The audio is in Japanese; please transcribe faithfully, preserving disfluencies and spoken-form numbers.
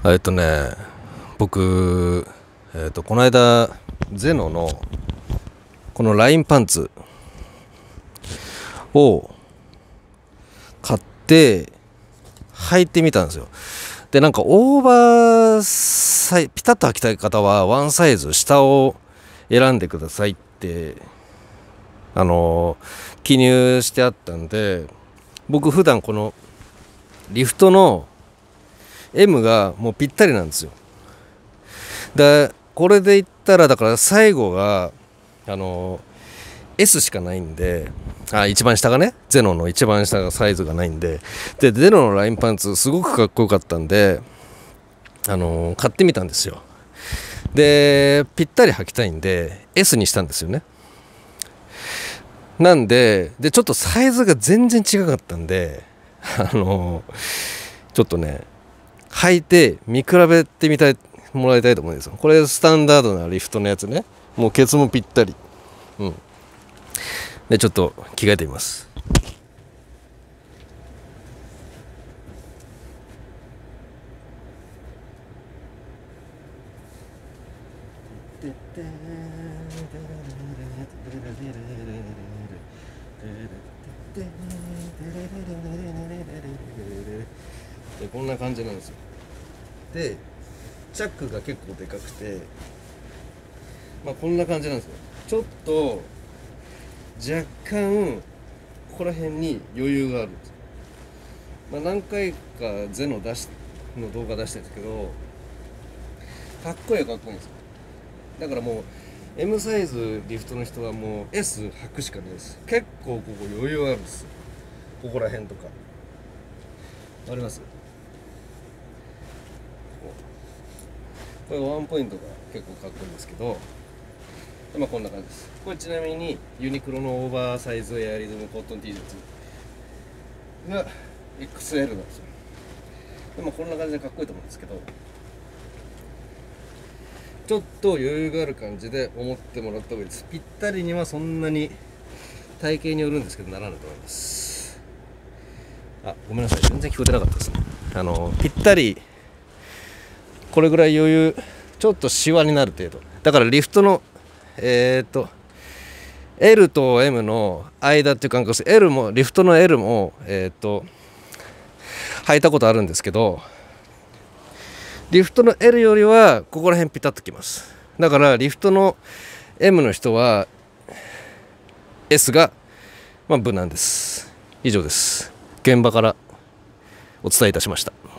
えっとね、僕、えっと、この間、ゼノの、このラインパンツを買って、履いてみたんですよ。で、なんか、オーバーサイ、ピタッと履きたい方は、ワンサイズ下を選んでくださいって、あのー、記入してあったんで、僕、普段この、リフトの エム がもうぴったりなんですよ。でこれで言ったらだから最後があの エス しかないんで、あ一番下がね、ゼノの一番下がサイズがないんで、でゼノのラインパンツすごくかっこよかったんで、あの買ってみたんですよ。でぴったり履きたいんで エス にしたんですよね。なんででちょっとサイズが全然違かったんで、あのちょっとね履いて見比べてみたいもらいたいと思うんですよ。これスタンダードなリフトのやつね。もうケツもぴったり。うん。でちょっと着替えてみます。でこんな感じなんですよ。でチャックが結構でかくて、まあこんな感じなんですよ。ちょっと若干ここら辺に余裕があるんですよ。まあ何回かゼノ出しの動画出してるんですけど、かっこいいかっこいいんですよ。だからもう エム サイズリフトの人はもう エス 履くしかないです。結構ここ余裕あるんですよ。ここら辺とかあります。これワンポイントが結構かっこいいんですけど、まあこんな感じです。これちなみにユニクロのオーバーサイズエアリズムコットン T シャツが エックスエル なんですよ。でもこんな感じでかっこいいと思うんですけど、ちょっと余裕がある感じで思ってもらった方がいいです。ぴったりにはそんなに体型によるんですけどならないと思います。あ、ごめんなさい、全然聞こえてなかったですね。あのぴったりこれぐらい余裕、ちょっとシワになる程度だから、リフトのえー、っと エル と エム の間っていう感覚です。 L もリフトの L もえー、っと履いたことあるんですけど、リフトの L よりはここら辺ピタッときます。だからリフトの エム の人は エス がまあ無難です。以上です。現場からお伝えいたしました。